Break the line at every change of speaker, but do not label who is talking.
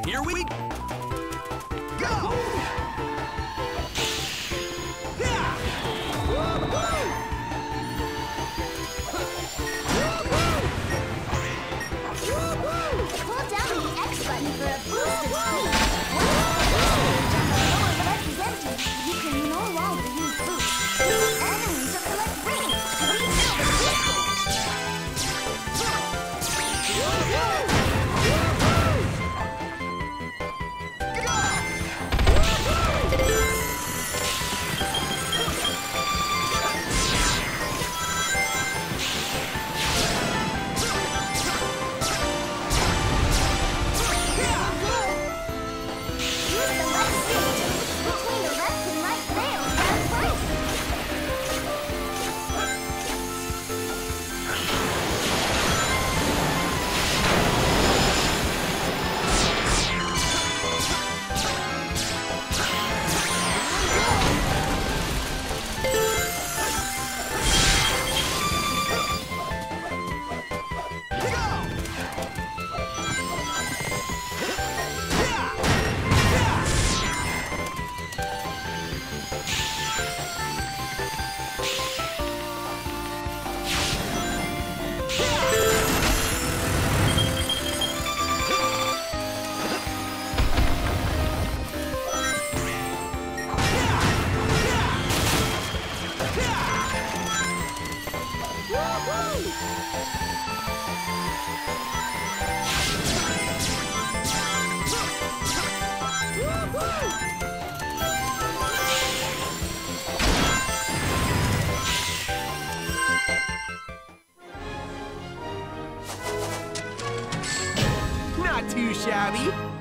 Here we go!
Hold down the X button for a boost of speed. Once the boost on the lower left is empty, you can no longer use boost. Enemies will collect rings to refill the
Not too shabby.